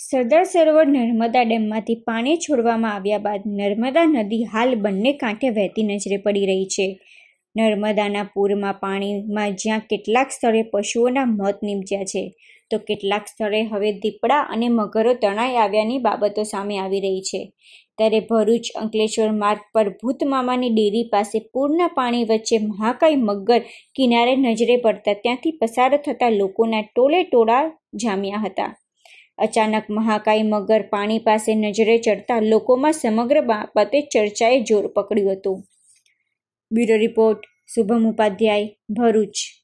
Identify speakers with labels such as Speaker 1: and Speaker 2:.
Speaker 1: સરદાર સરોવર નર્મદા ડેમમાંથી પાણી છોડવામાં આવ્યા બાદ નર્મદા નદી હાલ બંને કાંઠે વહેતી નજરે પડી રહી છે. નર્મદાના પૂરમાં પાણીમાં જ્યાં કેટલાક સ્થળે પશુઓના મોત નીપજ્યા છે, તો કેટલાક સ્થળે હવે દીપડા અને મગરો તણાઈ આવ્યાની બાબતો સામે આવી રહી છે. ત્યારે ભરૂચ-અંકલેશ્વર માર્ગ પર ભૂતમામાની ડેરી પાસે પૂરના પાણી વચ્ચે મહાકાય મગર કિનારે નજરે પડતા ત્યાંથી પસાર થતા લોકોના ટોળે ટોળા જામ્યા હતા. અચાનક મહાકાય મગર પાણી પાસે નજરે ચડતા લોકોમાં સમગ્ર બાબતે ચર્ચાએ જોર પકડ્યું હતું. Bureau report, Shubham Upadhyay, Bharuch.